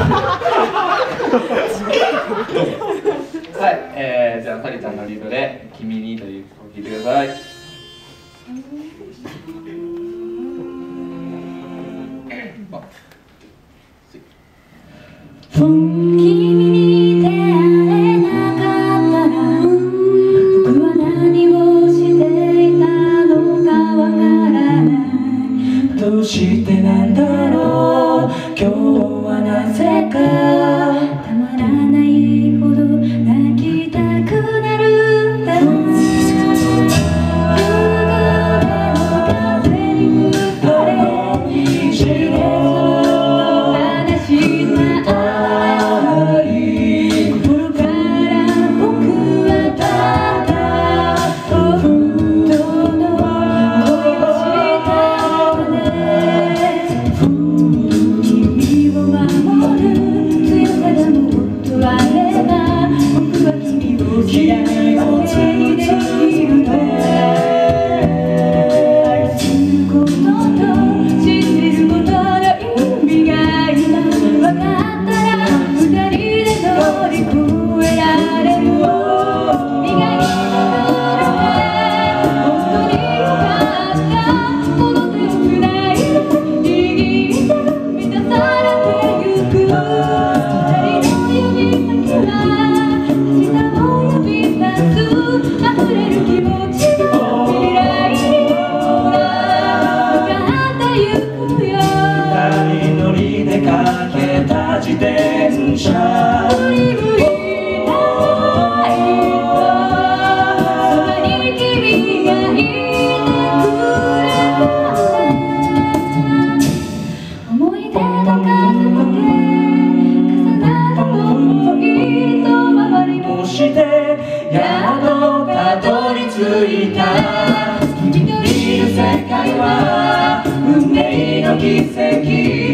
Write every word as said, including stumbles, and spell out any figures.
はい、えー、じゃあさりちゃんのリードで「君に」という曲を聴いてください。 君に出会えなかったら僕は何をしていたのかわからない。どうしてなんだろう今日はなぜかたまらないほど泣きたくなるんだ。風に吹かれ散り出す話さ心から僕はただ本当の恋をしたのね。君を守る強さがもっとあれば僕は君を嫌いを手にできるの。愛することと信じることの意味が今分かったら二人で乗り越えられる。君がいたから本当によかった。この手をつないで握って満たされてゆく。二人の指先は明日を呼び出す。溢れる気持ちが未来にほら向かってゆくよ。 二人乗りでかけた自転車振り向いたいとそばに君がいてくれた。思い出の数だけ重なる想いと周りもそしてやっとたどり着いた。君のいる世界は運命の奇跡。